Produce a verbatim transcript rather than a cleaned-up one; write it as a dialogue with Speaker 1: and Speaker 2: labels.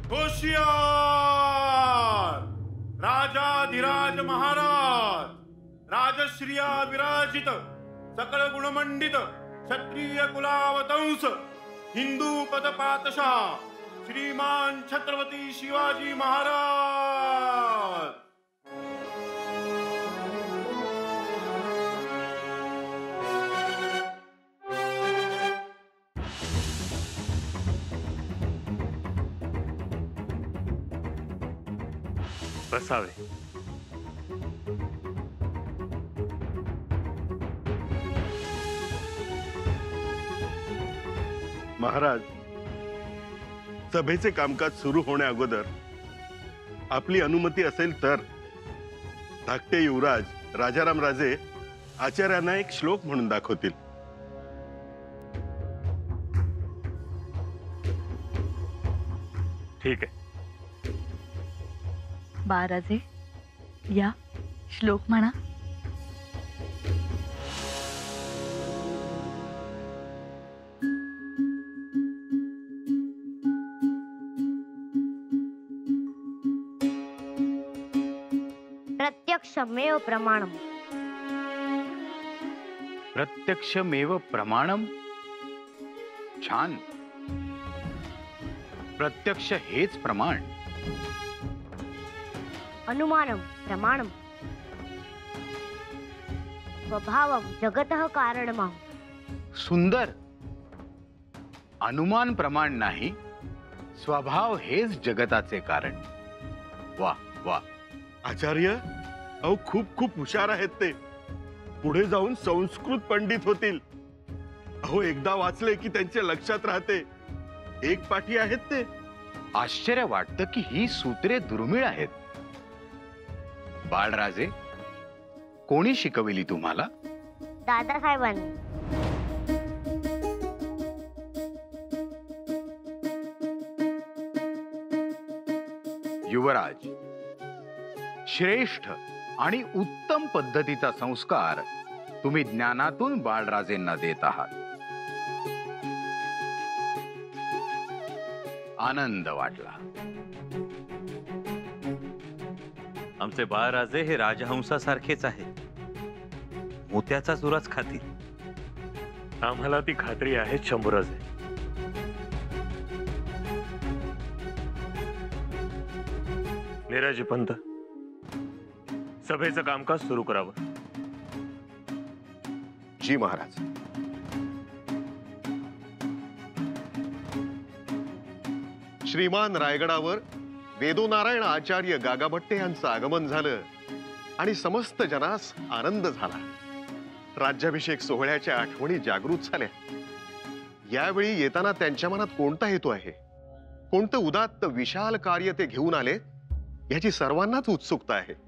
Speaker 1: होशियार राजाधिराज महाराज राजश्रिया विराजित सकळ गुणमंडित क्षत्रिय कुलावतंस हिंदू पदपातशाह श्रीमान छत्रपती शिवाजी महाराज।
Speaker 2: बसावे।
Speaker 3: महाराज, सभेचे कामकाज सुरू होण्या अगोदर आपली अनुमती असेल तर धाकटे युवराज राजाराम राजे आचार्यांना एक श्लोक म्हणून दाखवतील।
Speaker 2: ठीक आहे।
Speaker 4: बाळराजे या श्लोक म्हणा।
Speaker 5: प्रत्यक्षमेव प्रमाणम।
Speaker 6: प्रत्यक्षमेव प्रमाणम। छान। प्रत्यक्ष हेच प्रमाण।
Speaker 5: अनुमानम प्रमाणम। स्वभावम जगतः कारणमः।
Speaker 6: सुंदर। अनुमान प्रमाण नाही, स्वभाव हेच जगताचे कारण। वा वा।
Speaker 3: आचार्य अहो खूप खूप हुशार आहेत ते, पुढे जाऊन संस्कृत पंडित होतील। अहो एकदा वाचले की त्यांच्या लक्षात राहते, एक पाठी आहेत ते।
Speaker 6: आश्चर्य वाटतं की ही सूत्रे दुर्मिळ आहेत। बाळराजे, कोणी शिकविली तुम्हाला?
Speaker 5: दादासाहेबांनी।
Speaker 6: युवराज, श्रेष्ठ आणि उत्तम पद्धतीचा संस्कार तुम्ही ज्ञानातून बाळराजेंना देत आहात। आनंद वाटला।
Speaker 2: आमचे बाळराजे हे राजहंसासारखेच आहे, मोत्याचा चुराच खातील। आम्हाला ती खात्री आहे शंभूराजे। नीराजी पंत, सभेचं कामकाज सुरू करावं।
Speaker 7: जी महाराज। श्रीमान रायगडावर वेदोनारायण आचार्य गागाभट्टे यांचं आगमन झालं आणि समस्त जनास आनंद झाला। राज्याभिषेक सोहळ्याच्या आठवणी जागृत झाल्या। यावेळी येताना त्यांच्या मनात कोणता हेतू आहे, कोणतं उदात्त विशाल कार्य ते घेऊन आले याची सर्वांनाच उत्सुकता आहे।